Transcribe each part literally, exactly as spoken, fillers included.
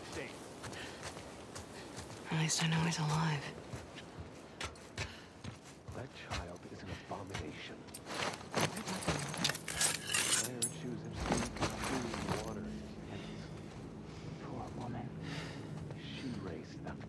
safe. At least I know he's alive. That child is an abomination. Claire chews him sleep, food, water, pennies. Poor woman. She raised them.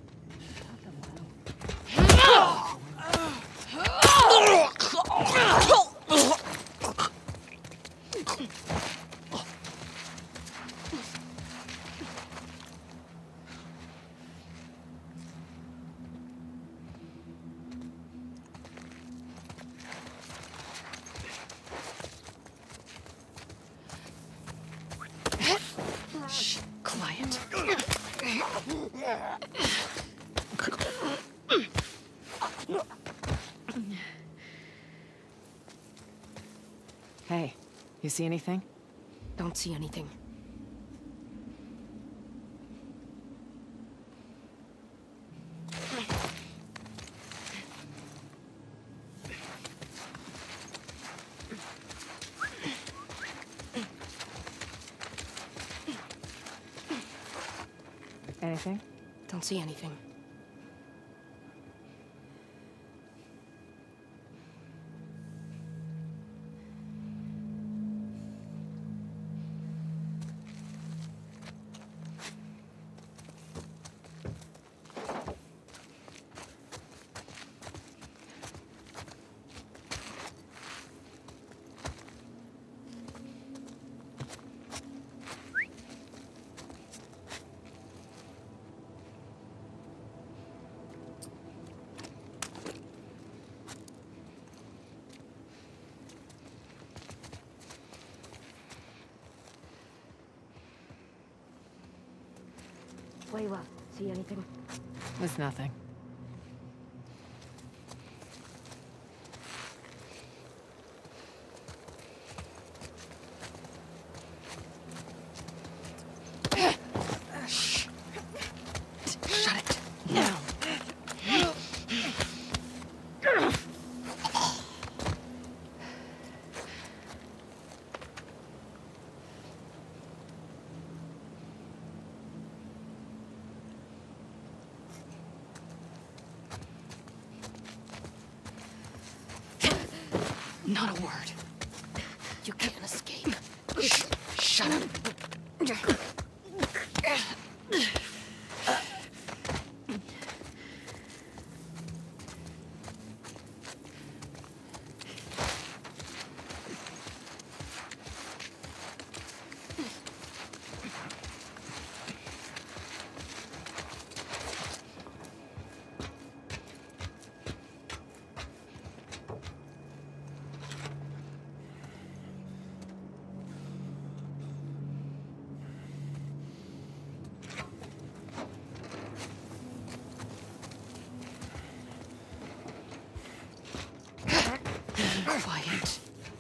Shh, quiet. Hey, you see anything? Don't see anything. Anything? Don't see anything. Layla, see anything? It's nothing. Shh. Shut it. Now. Not a word. You can't escape. Shh. Shut up. Quiet.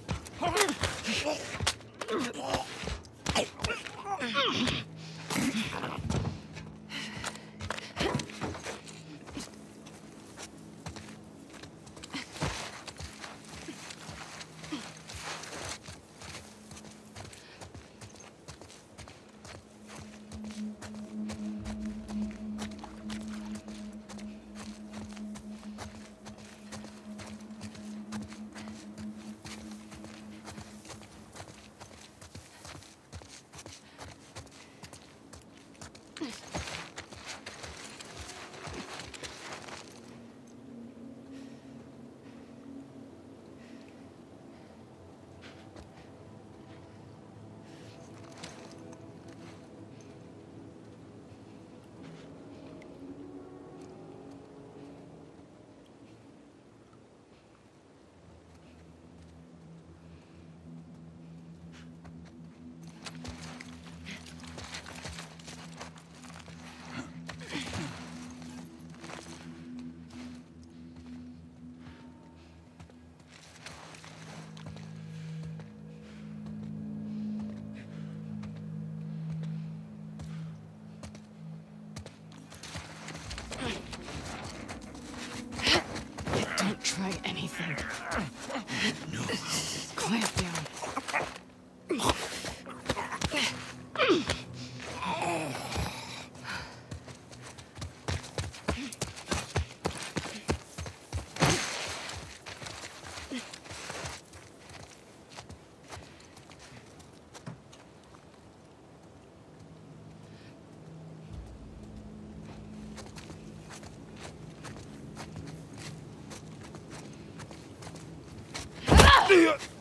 Don't try anything. No. Quiet down. Ugh.